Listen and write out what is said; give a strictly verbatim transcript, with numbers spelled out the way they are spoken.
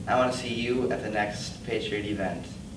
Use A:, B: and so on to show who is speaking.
A: I want to see you at the next Patriot event.